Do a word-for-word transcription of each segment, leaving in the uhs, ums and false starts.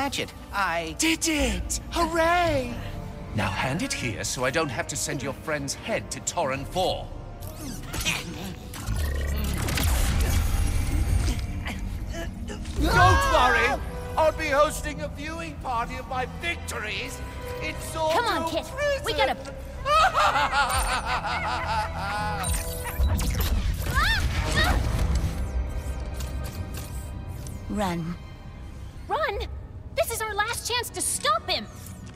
gadget. I Did it! Hooray! Now hand it here so I don't have to send your friend's head to Torren four. Don't worry! I'll be hosting a viewing party of my victories in Zordo Come on, kid. Prison. We gotta... Run. Run? This is our last chance to stop him!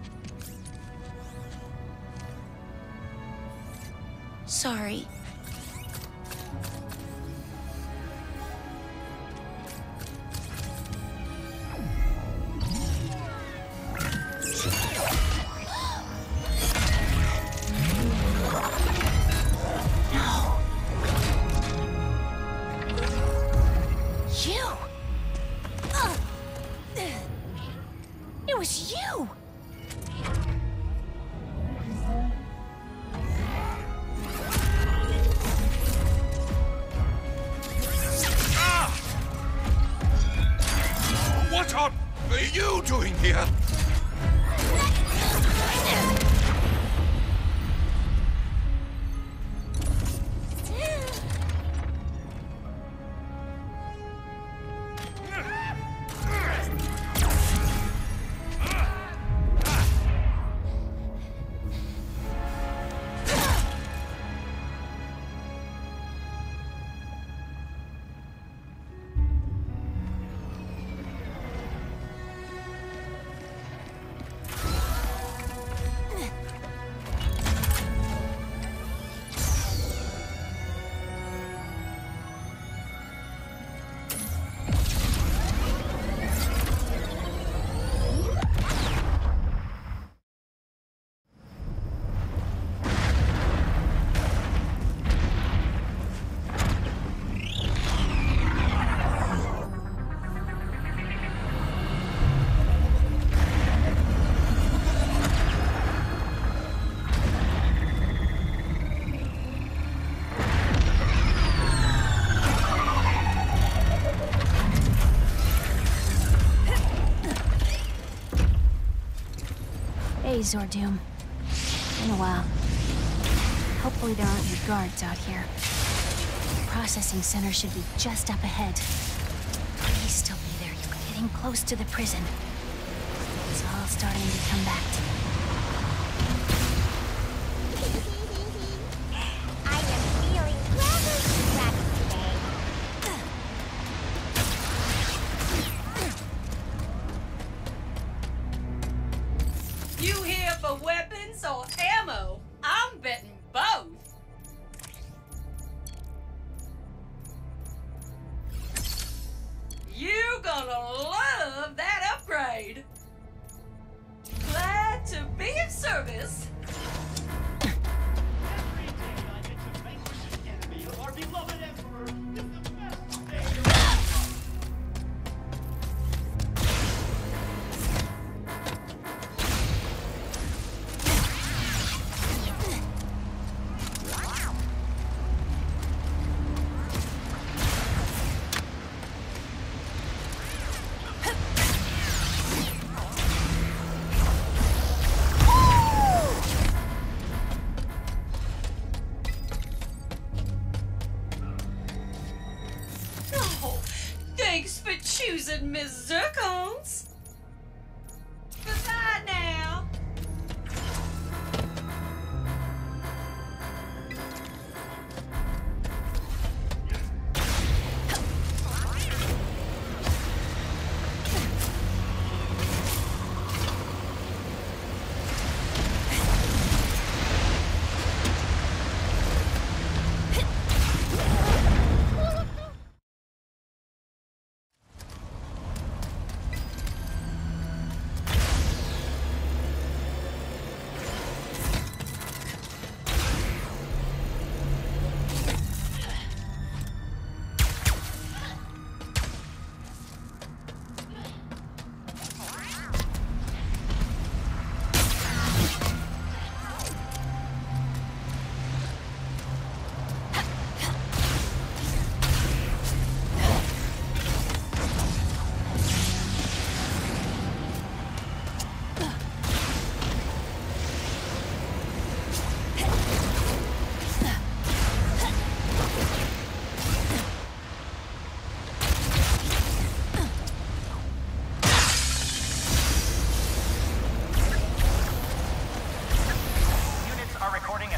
Sorry. You! It was you! What on are you doing here? Hey, Zordoom. Been a while. Hopefully there aren't any guards out here. The processing center should be just up ahead. Please still be there. You're getting close to the prison. It's all starting to come back to me. I am feeling rather scrappy today. You here for weapons or ammo? I'm betting both. You're gonna love that upgrade. Glad to be of service. Every day I get to vanquish an enemy of our beloved Emperor is the best day. Oh, thanks for choosing Miss Zircons. Goodbye now.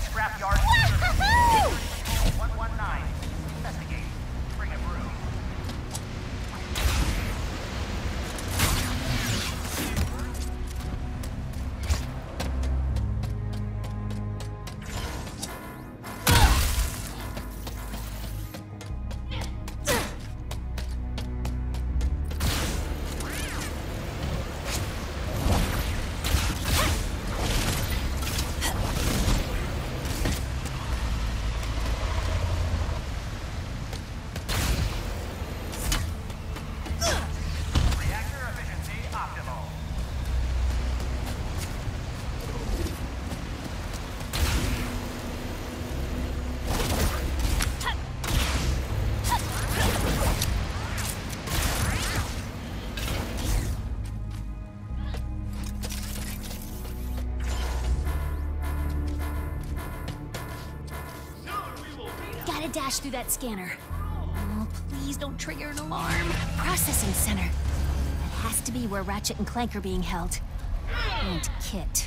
scrapyard. one one nine. Investigate. Bring a broom. Gotta dash through that scanner. Oh, please don't trigger an alarm. Processing center. That has to be where Ratchet and Clank are being held. And Kit.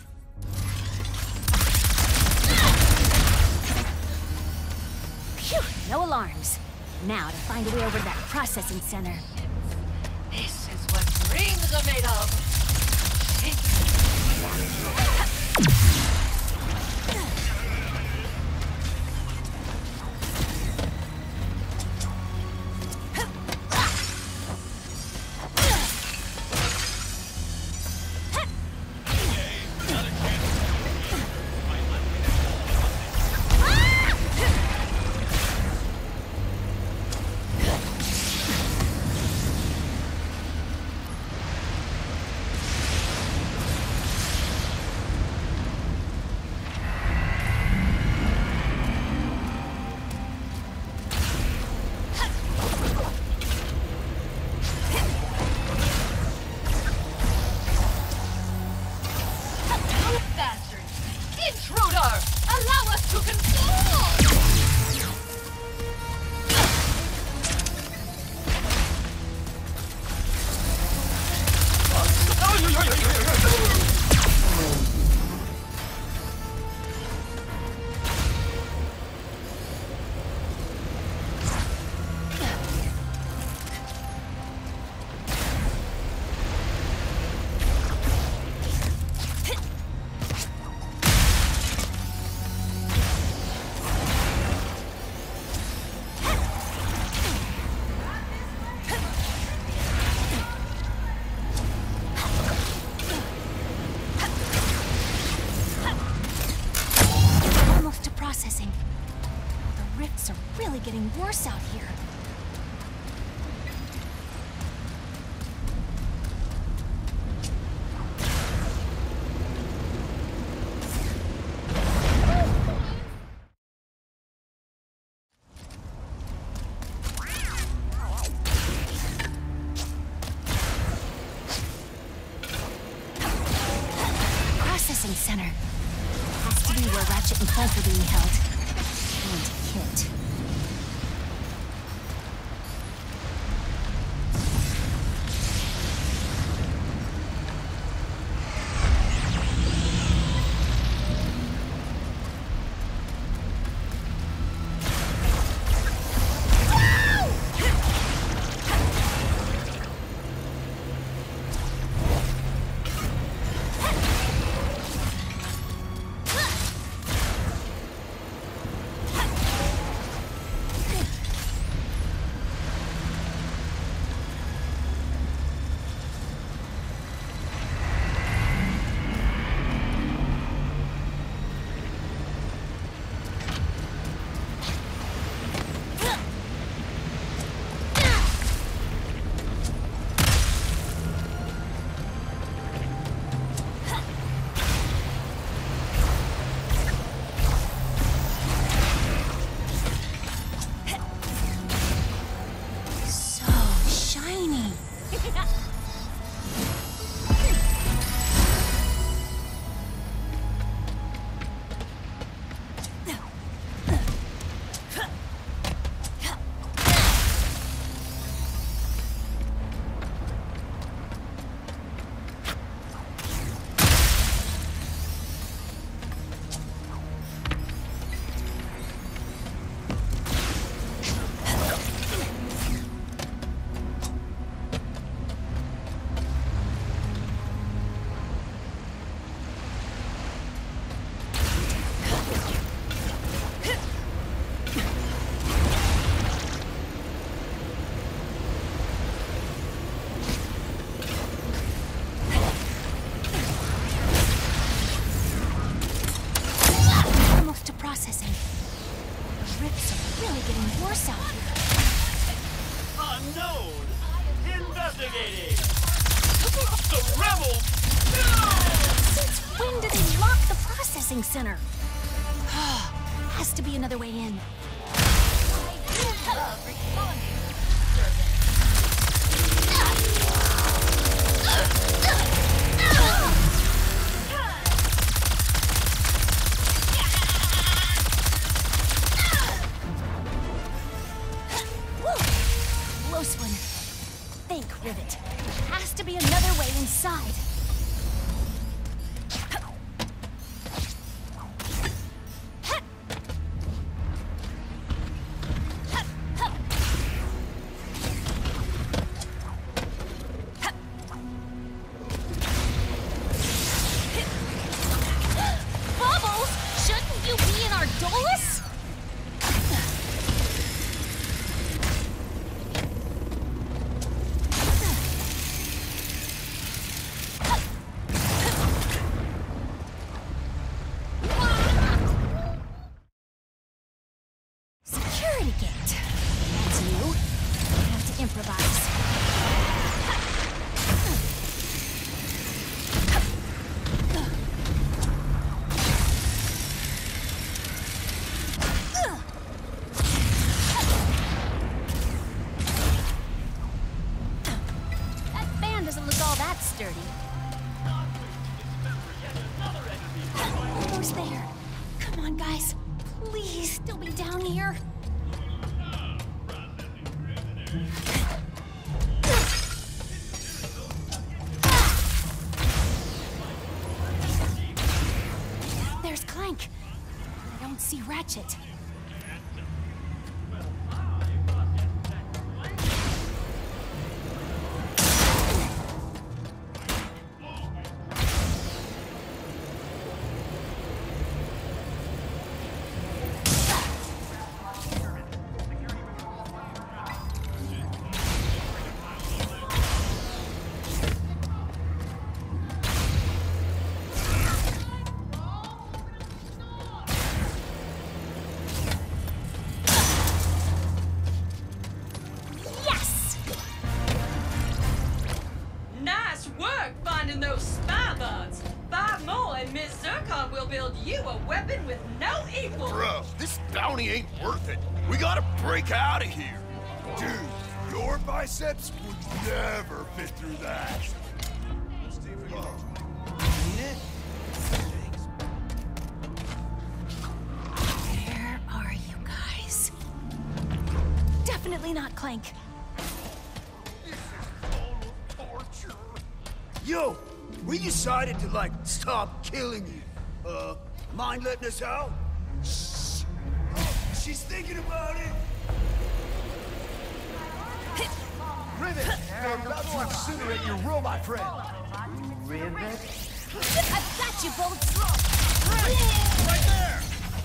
Phew, no alarms. Now to find a way over to that processing center. This is what dreams are made of. Getting worse out here. Processing center. Has to be where Ratchet and Clank are being held. And Kit. getting worse out here. Unknown. Investigating. The rebels. Since when did they lock the processing center? Has to be another way in. Close one. Think, Rivet. Has to be another way inside. Bubbles! Shouldn't you be in our Dolus? Security gate. That's new. I have to improvise. That fan doesn't look all that sturdy. Almost there. Come on, guys. Please, still be down here. There's Clank. I don't see Ratchet. Yes! Nice work finding those spy buds. Five more and Miss Zircon will build you a weapon with no equal. Bro, this bounty ain't worth it. We gotta break out of here. Dude, your biceps would never fit through that. Where are you guys? Definitely not Clank. Yo, we decided to, like, stop killing you. Uh, mind letting us out? Shh. Oh, she's thinking about it. Rivet, you're about to incinerate your room, my friend. I've got you, Bolts. Right there!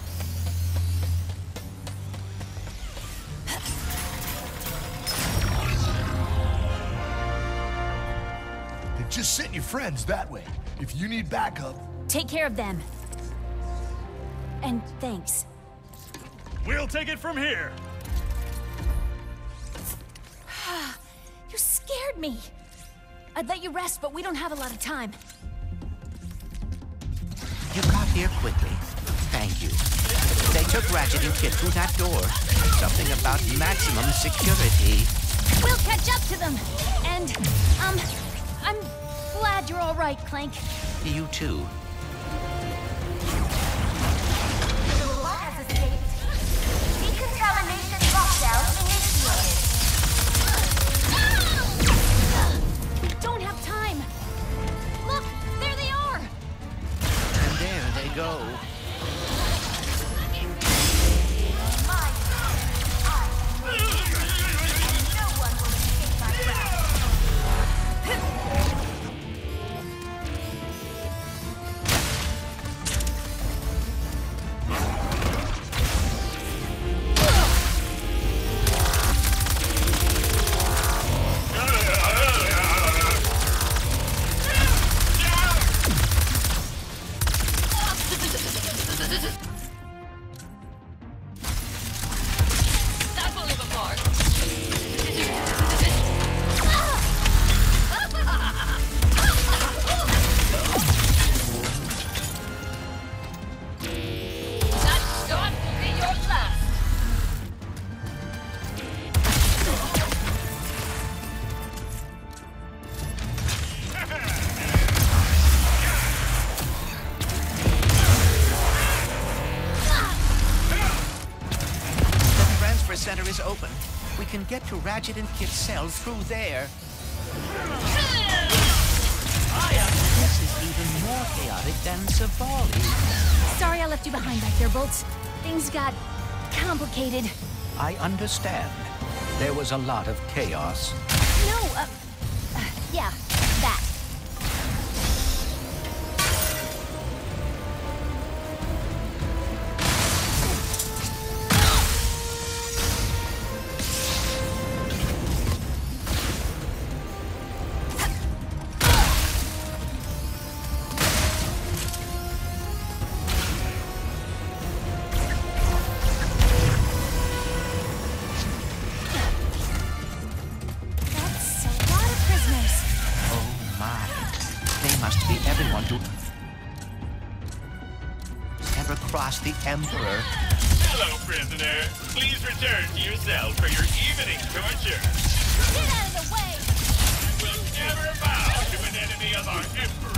Then just send your friends that way. If you need backup, Take care of them. And thanks. We'll take it from here. You scared me. I'd let you rest, but we don't have a lot of time. You got here quickly. Thank you. They took Ratchet and Kit through that door. Something about maximum security. We'll catch up to them. And, um, I'm glad you're all right, Clank. You too. What has escaped? Decontamination lockdown initiated. We don't have time. Look, there they are. And there they go. Mine. I will be here, and no one will escape my wrath. is open. We can get to Ratchet and Kit's cells through there. This is even more chaotic than Savali. Sorry I left you behind back there, Bolts. Things got complicated. I understand. There was a lot of chaos. No, uh, uh yeah, that. The Emperor. Hello, prisoner. Please return to your cell for your evening torture. Get out of the way! You will never bow to an enemy of our Emperor.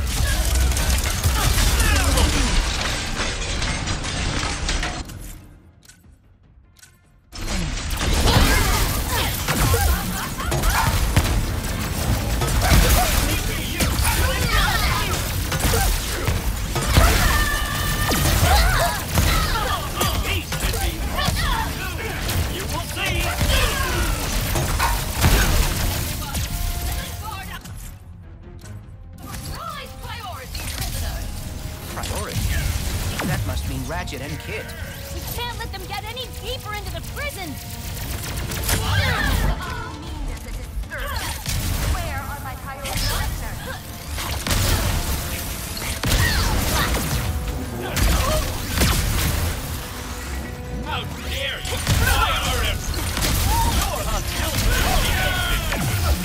Ratchet and Kit. We can't let them get any deeper into the prison! Where are my priority prisoners? How dare you! I are Emperor! Your hostility!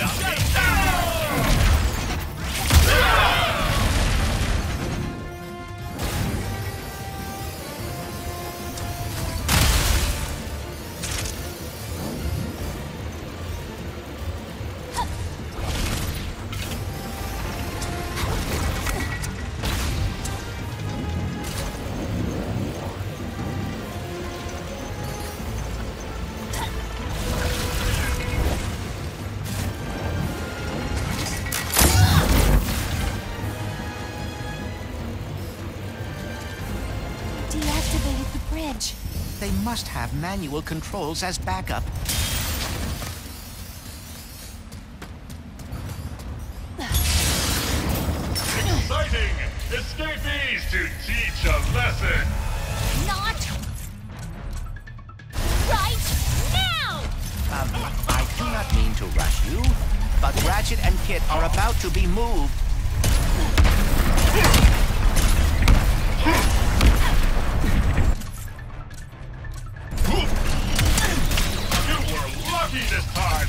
Deactivated the bridge. They must have manual controls as backup. Exciting! Escapees to teach a lesson! Not right now! Um, I do not mean to rush you, but Ratchet and Kit are about to be moved. You were lucky this time!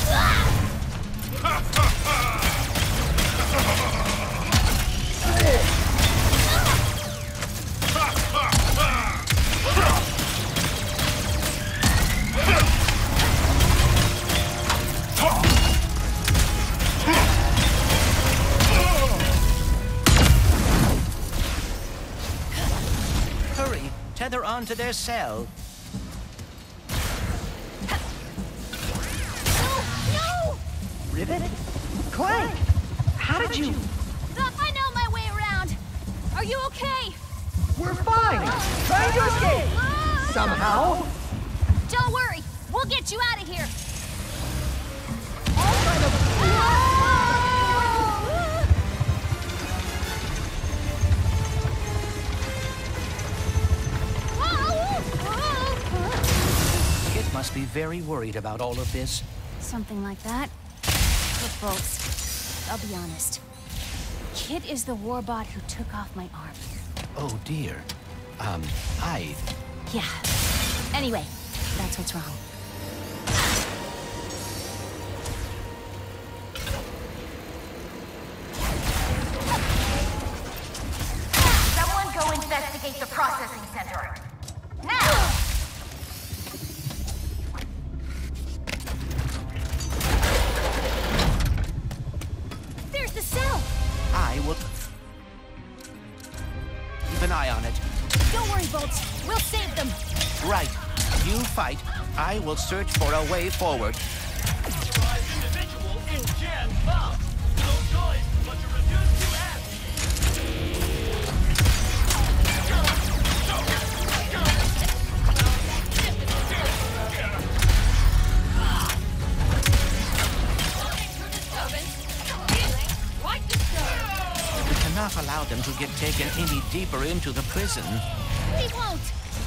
Hurry, tether onto their cell. No! Rivet? Clank! How did you... I know my way around! Are you okay? We're fine! Trying to escape! Somehow! Don't worry! We'll get you out of here! All kind of... Kit must be very worried about all of this. Something like that. Look, Bolts, I'll be honest. Kit is the warbot who took off my arm. Oh dear. Um, I... Yeah. Anyway, that's what's wrong. Someone go investigate the processing center. Now! There's the cell! I will... keep an eye on it. Don't worry, Bolts. We'll save them. Right. You fight, I will search for a way forward. Authorized individual in Gen Pop. No choice but to reduce to act. We cannot allow them to get taken any deeper into the prison. We won't!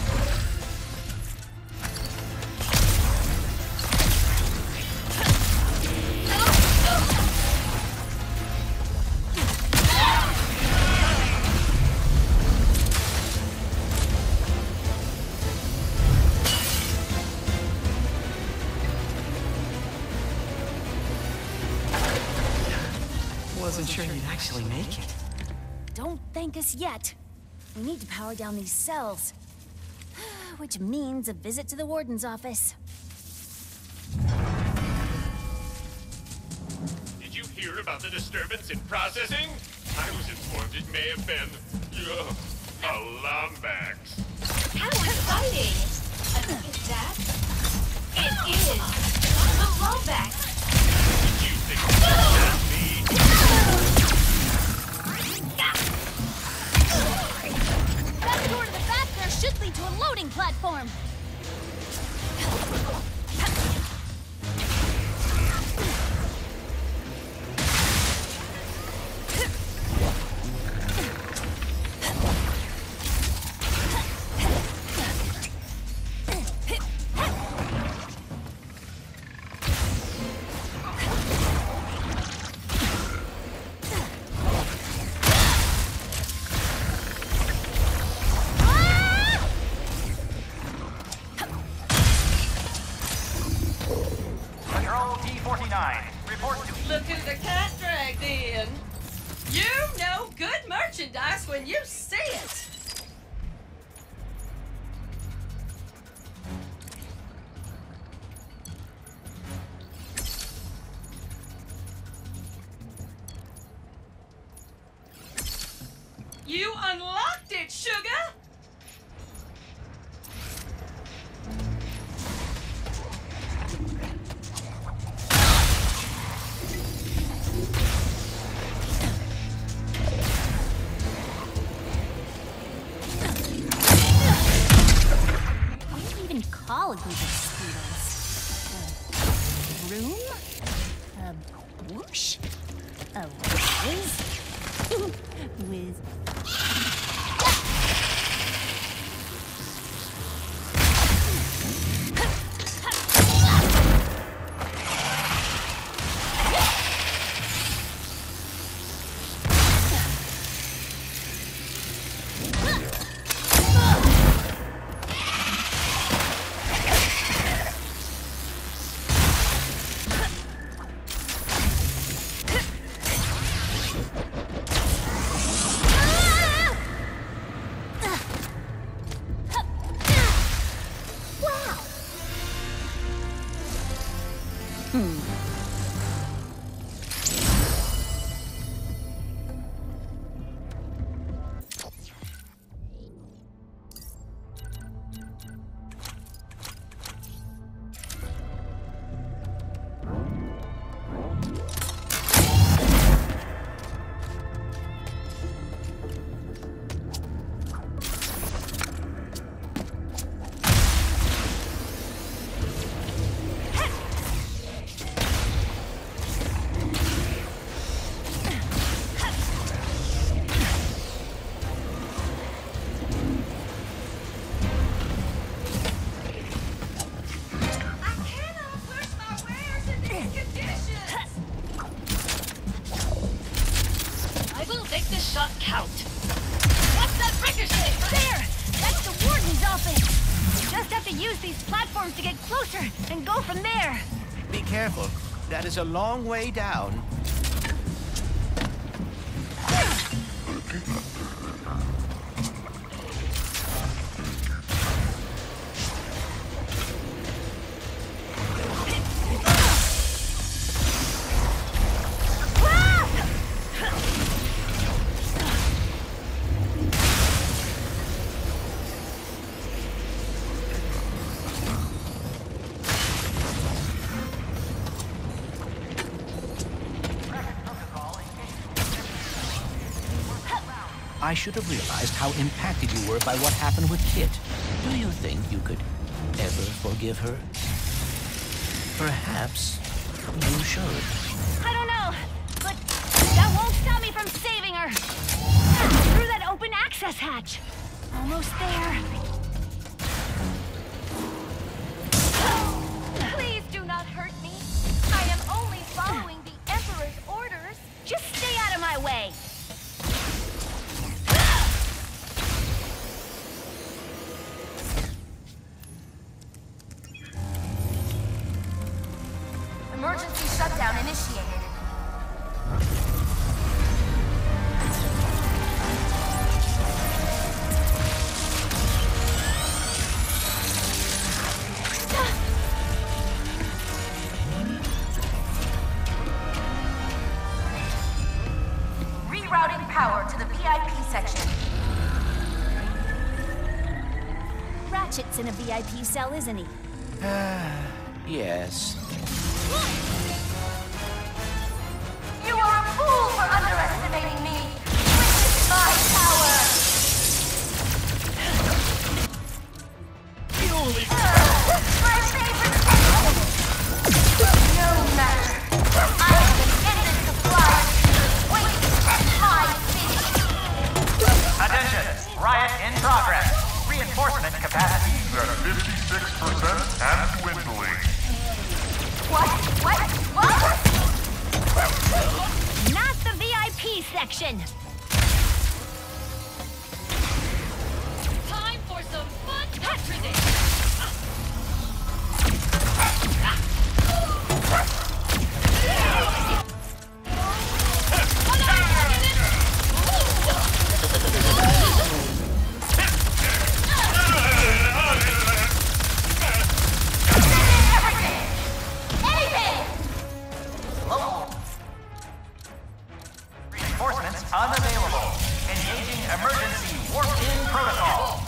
Wasn't sure you'd actually make it. Don't thank us yet. We need to power down these cells. Which means a visit to the warden's office. Did you hear about the disturbance in processing? I was informed it may have been, ugh, a Lombax. How exciting! I think it's that. It is! A Lombax! You think that's me? That door to the back there should lead to a loading platform. Control T forty-nine. Report to... Look who the cat dragged in. You know good merchandise when you see it. You unlocked it, sugar! What do you even call a group of speedos? A room? A whoosh? A whiz? Whiz. shot count. What's that ricochet? There! That's the warden's office! You just have to use these platforms to get closer and go from there. Be careful. That is a long way down. I should have realized how impacted you were by what happened with Kit. Do you think you could ever forgive her? Perhaps you should. I don't know, but that won't stop me from saving her. Through that open access hatch. Almost there. Please do not hurt me. I am only following the Emperor's orders. Just stay out of my way. Emergency shutdown initiated. Rerouting power to the V I P section. Ratchet's in a V I P cell, isn't he? Yes. You are a fool for underestimating me! Witness my power! Uh, my favorite No matter. I am an endless supply of waste my city! Attention! Riot in progress. Reinforcement capacity At fifty-six percent and dwindling. What? What? What? Not the V I P section. Time for some fun petrizing! Reinforcements unavailable. Engaging emergency warp-in protocol.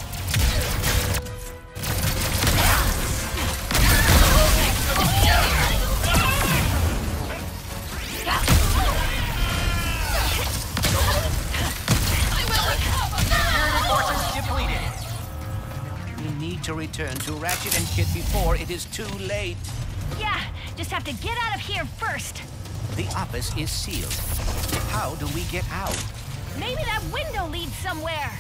Security forces depleted. We need to return to Ratchet and Kit before it is too late. Yeah, just have to get out of here first. The office is sealed. How do we get out? Maybe that window leads somewhere.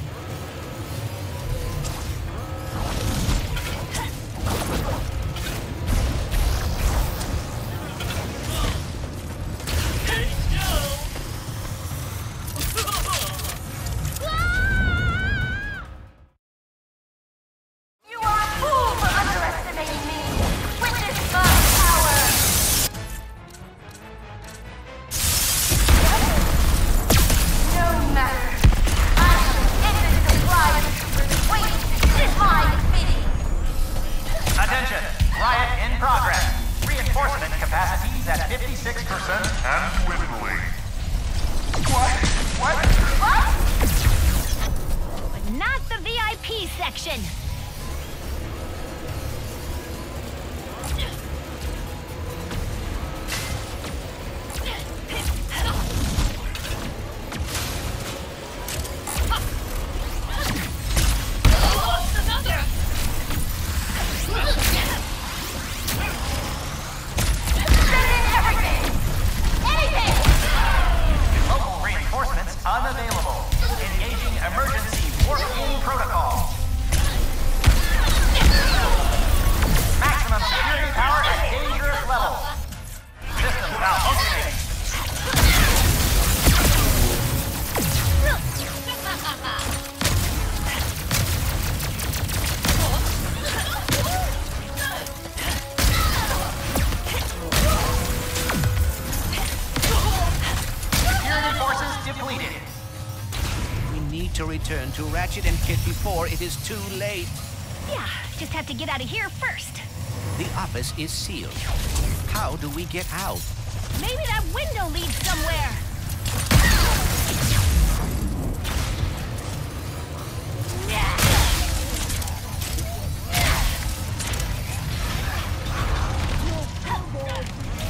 You are a fool for underestimating me. Witness my power. No matter. I am an endless supply of troopers waiting to kiss my city. Attention! Riot in progress. Reinforcement capacities at fifty-six percent And dwindling. What? What? What? But not the V I P section. Sending everything! Anything! Local reinforcements unavailable. Engaging emergency warp-in protocol. Maximum security power at dangerous levels. System malfunctioning. Security forces depleted. We need to return to Ratchet and Kit before it is too late. Yeah, just have to get out of here first. The office is sealed. How do we get out? Maybe that window leads somewhere.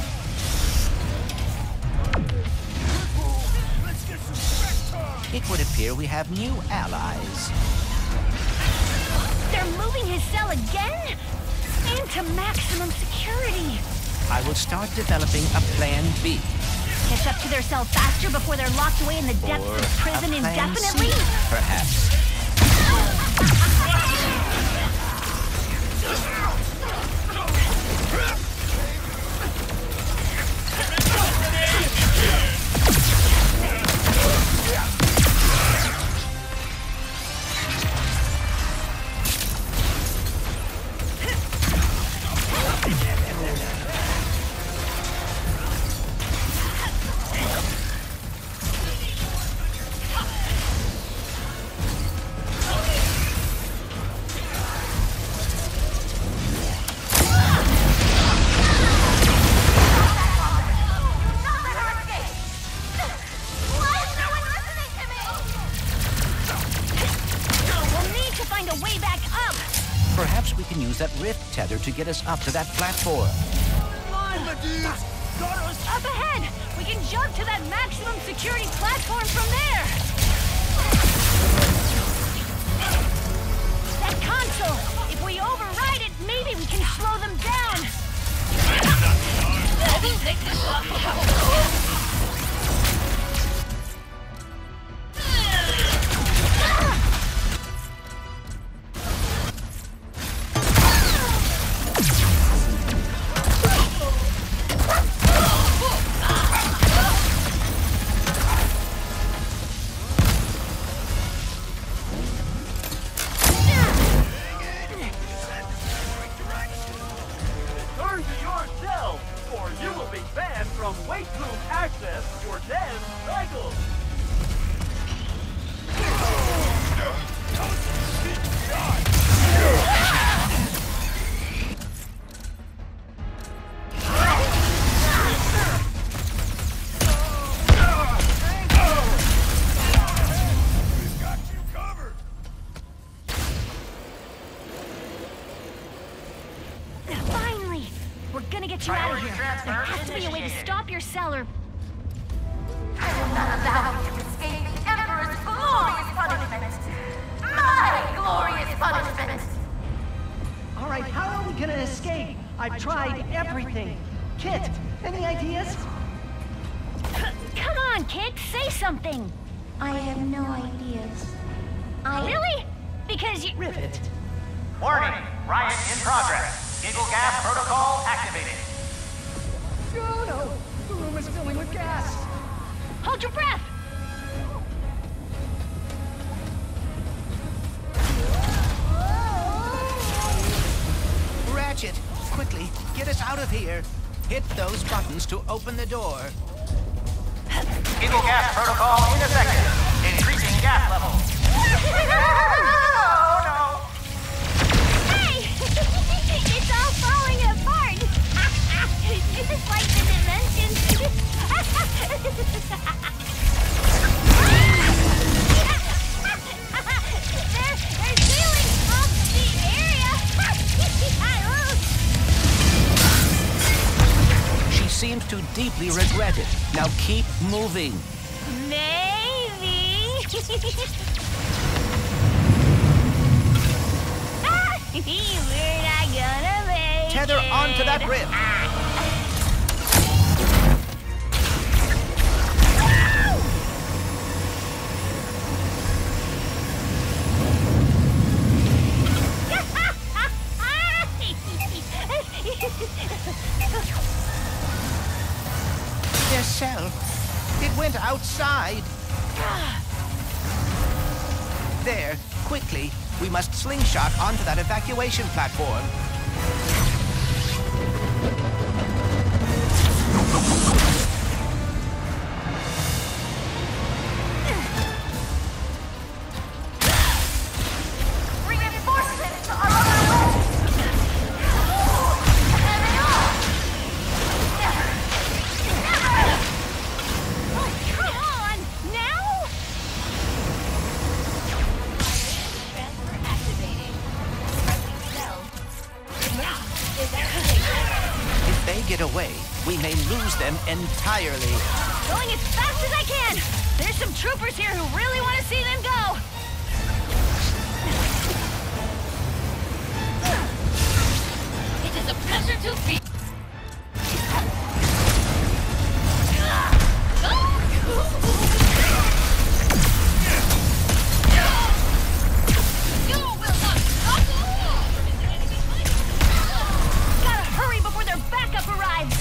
It would appear appear we have new allies. They're moving his cell again? Into maximum security. I will start developing a plan B. Catch up to their cell faster before they're locked away in the depths Or of prison a plan indefinitely? C, perhaps. Perhaps we can use that rift tether to get us up to that platform. Come on, my dudes! Got us! Up ahead! We can jump to that maximum security platform from there! That console! If we override it, maybe we can slow them down! Turn to your cell, or you will be banned from weight room access for ten cycles. Finally! We're gonna get you out of here. There has to be a way to stop your cell or... I will not allow you to escape the Emperor's glorious punishment! My glorious punishment! All right, how are we gonna escape? I've tried everything. Kit, any ideas? Come on, kid, say something! I have no ideas. I... Really? Because you... Rivet. Warning! Riot in progress. Giggle gas protocol activated. Oh no! The room is filling with gas! Hold your breath! Ratchet, quickly, get us out of here. Hit those buttons to open the door. Giggle gas protocol in effect. Increasing gas level. Oh no! Hey! It's all falling apart! This is like the dimensions. they're, they're sealing off the area! She seems to deeply regret it. Now keep moving. Maybe. We're not gonna make Tether it. onto that rift. Their cell. It went outside. There, quickly. We must slingshot onto that evacuation platform. Reinforcements are on their way! There they are! Never! Never! Oh, come on! Now? Transfer activating. Pressing cell. If they get away, we may lose them entirely. Going as fast as I can! There's some troopers here who really want to see them go. It is a pleasure to be. Gotta hurry before their backup arrives.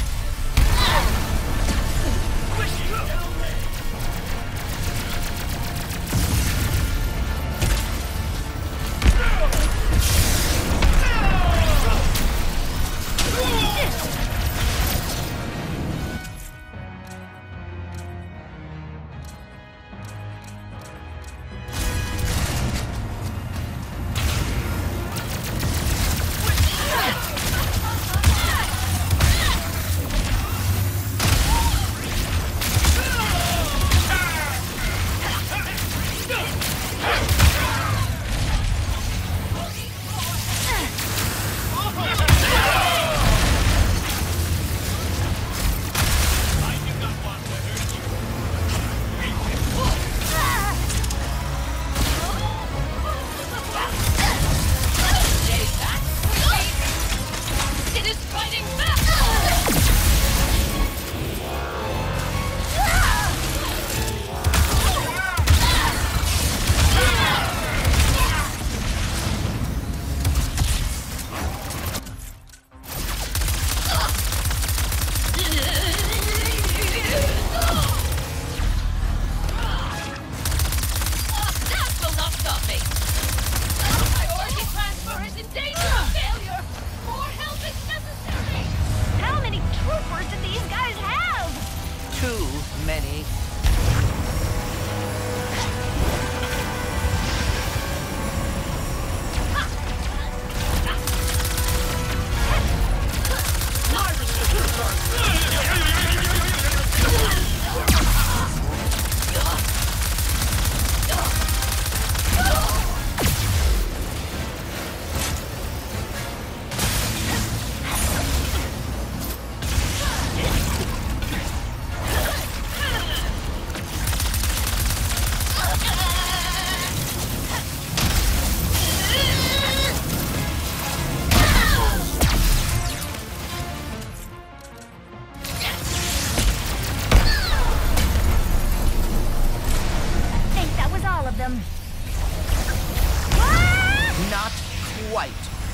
Not quite.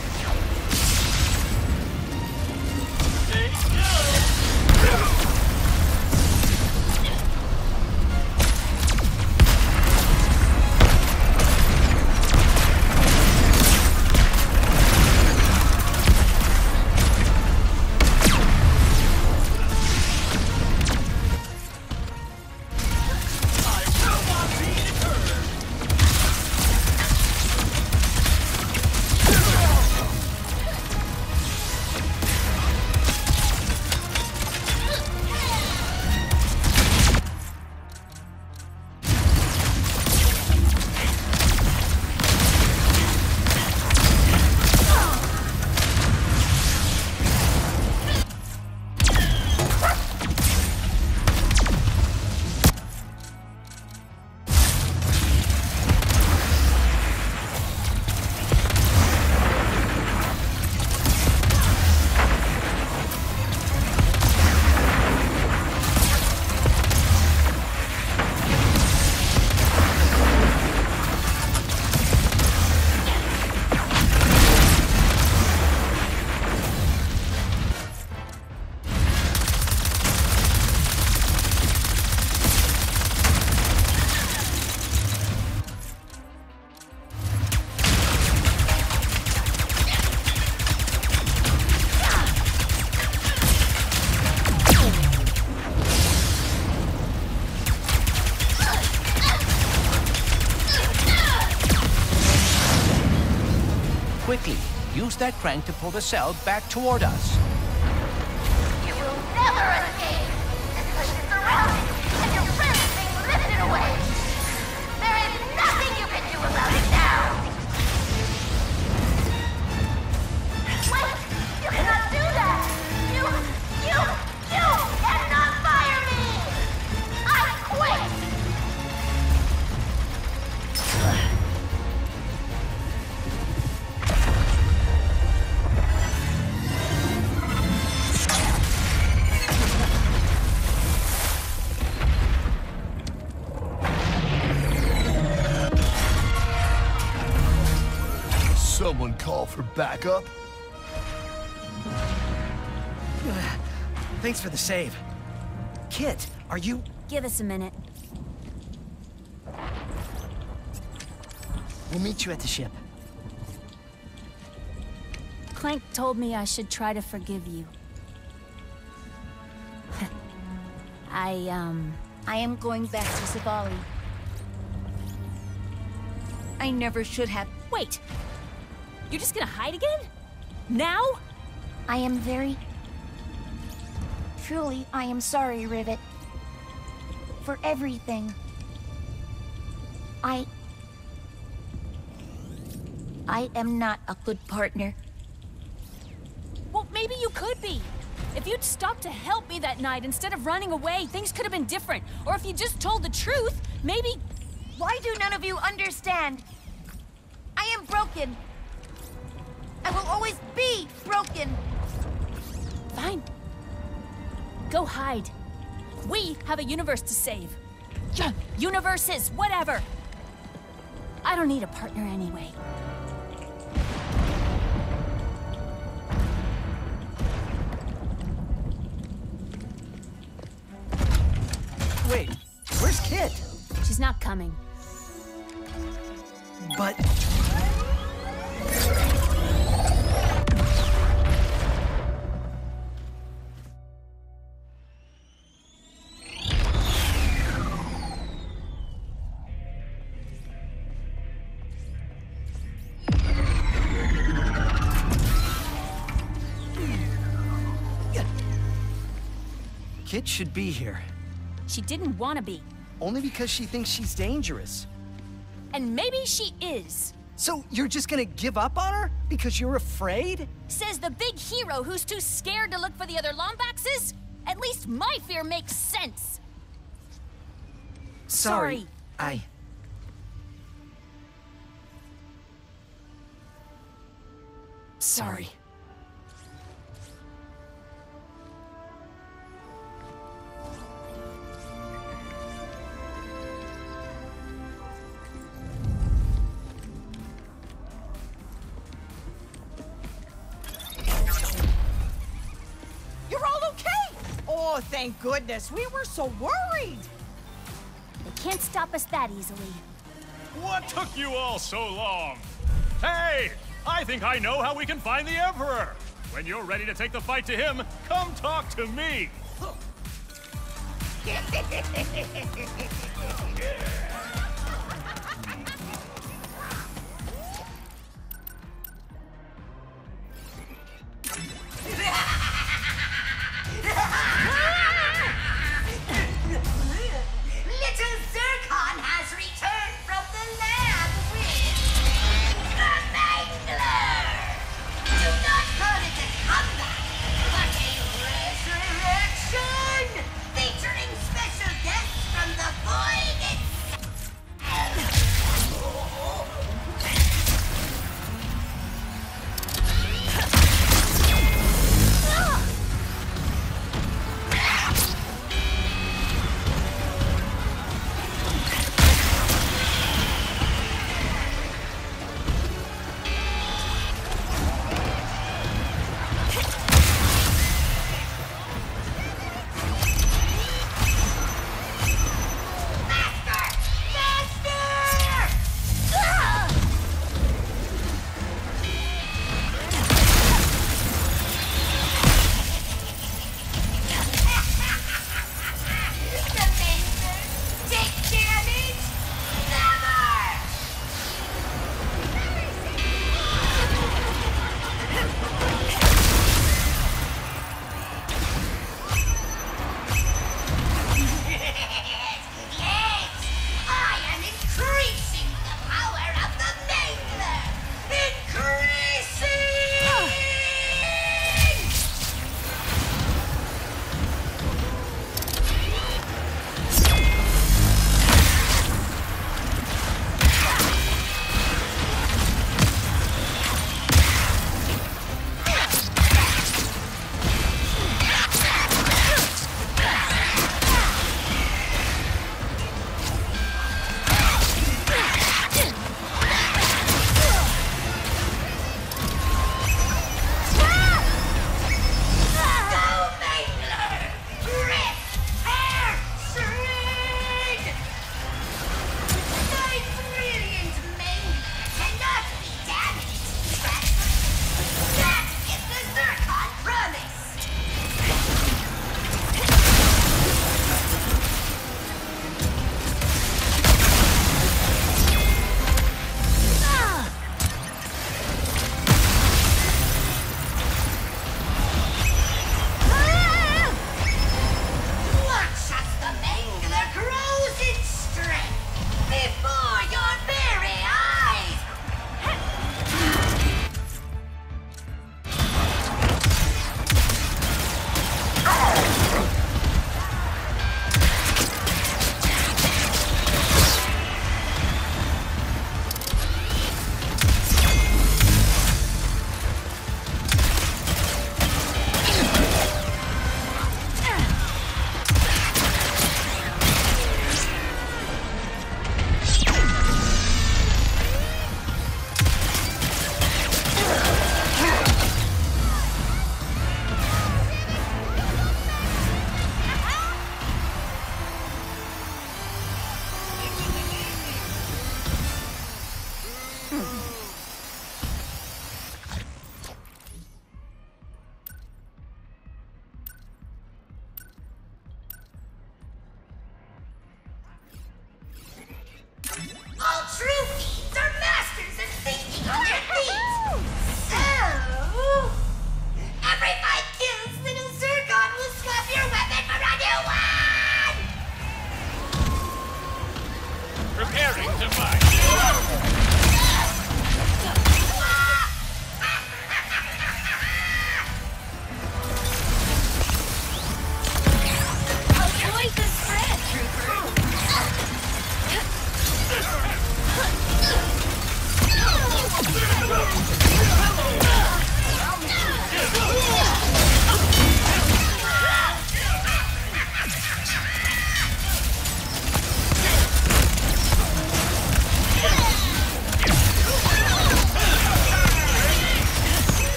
Quickly, use that crank to pull the cell back toward us. You will never escape! This place is surrounded, and your friends are being lifted away! There is nothing you can do about it now! Wait! You cannot do that! You... you... you cannot fire me! I quit! someone call for backup? Thanks for the save. Kit, are you... Give us a minute. We'll meet you at the ship. Clank told me I should try to forgive you. I, um... I am going back to Savali. I never should have. Wait! You're just gonna hide again? Now? I am very... Truly, I am sorry, Rivet. For everything. I... I am not a good partner. Well, maybe you could be. If you'd stopped to help me that night instead of running away, things could have been different. Or if you just told the truth, maybe... Why do none of you understand? I am broken. I will always be broken. Fine. Go hide. We have a universe to save. Yeah, universes, whatever. I don't need a partner anyway. Wait, where's Kit? She's not coming. But... Kit should be here. She didn't want to be. Only because she thinks she's dangerous. And maybe she is. So you're just gonna give up on her? Because you're afraid? Says the big hero who's too scared to look for the other Lombaxes? At least my fear makes sense. Sorry. Sorry. I... Sorry. Oh, thank goodness. We were so worried. They can't stop us that easily. What took you all so long? Hey, I think I know how we can find the Emperor. When you're ready to take the fight to him, come talk to me. Little Zircon has returned from the lab with the Mangler! Do not call it a comeback, but a resurrection! Featuring special guests from the void itself!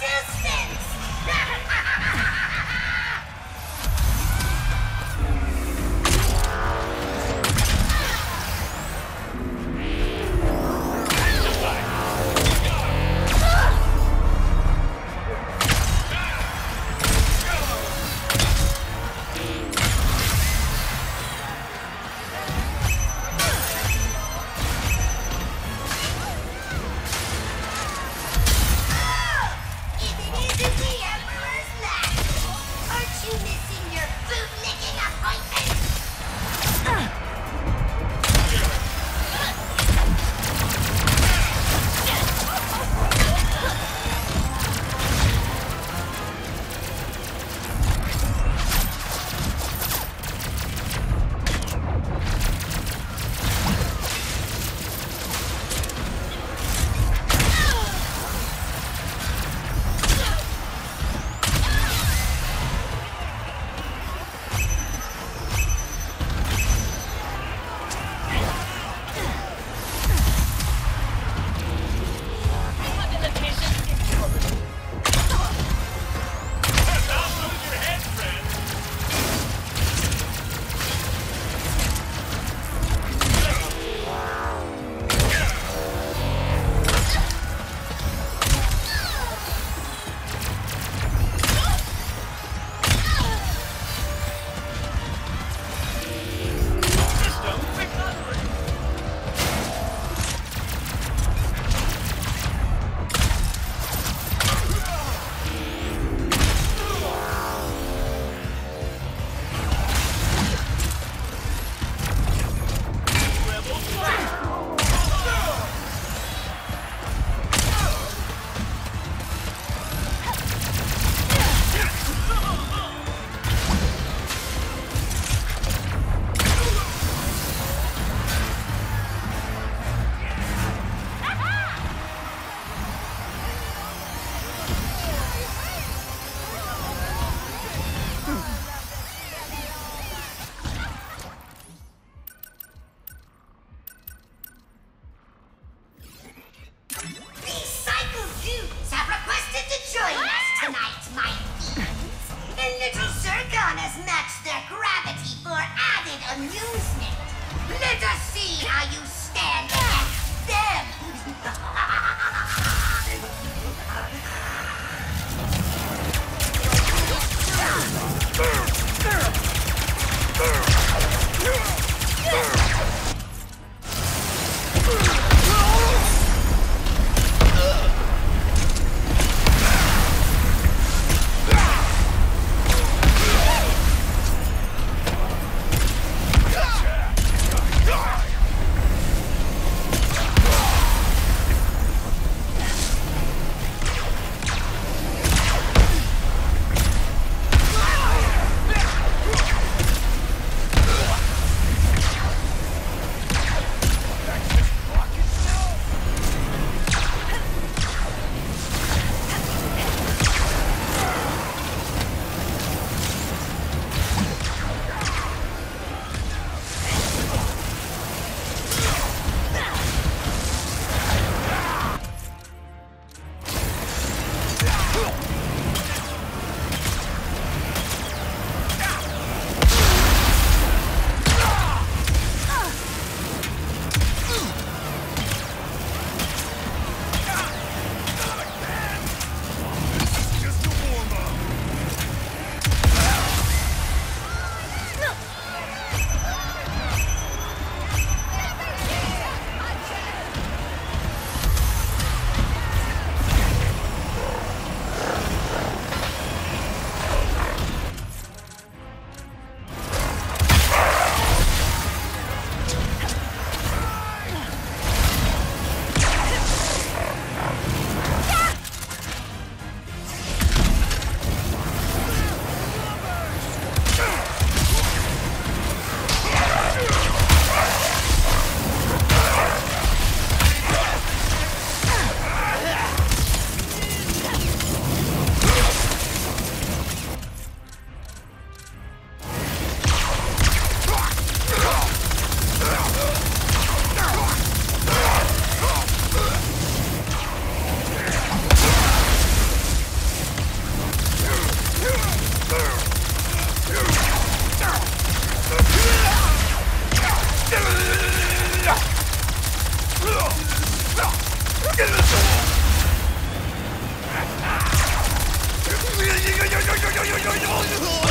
distance! Amusement. Let us see how you stand against them. yo, yo, yo, yo, yo.